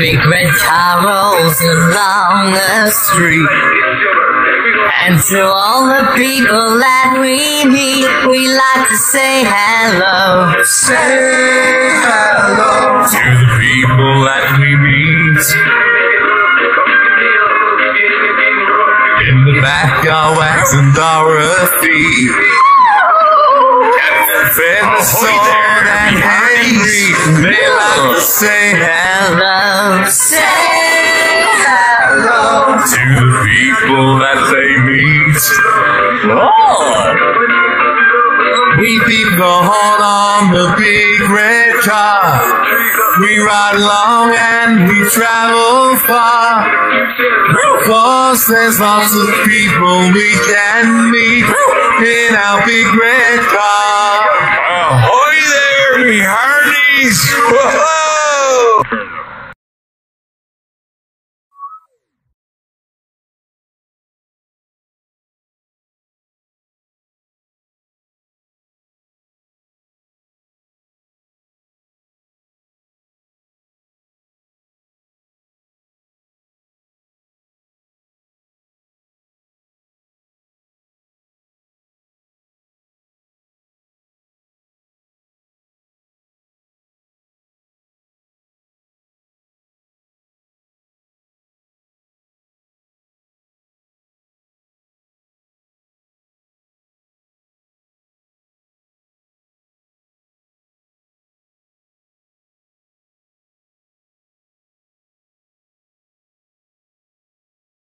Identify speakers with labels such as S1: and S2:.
S1: big red car rolls along the street. And to all the people that we meet, we like to say hello.
S2: Say hello to the people that we meet. In the back are Wax and Dorothy. Sword and Henry. They like to say hello.
S1: Say hello
S2: to the people that they meet.
S1: Lord.
S2: We beat the horn on the big red car. We ride along and we travel far. Cause there's lots of people we can meet in our big red car. Ahoy there, me hearties! Whoa!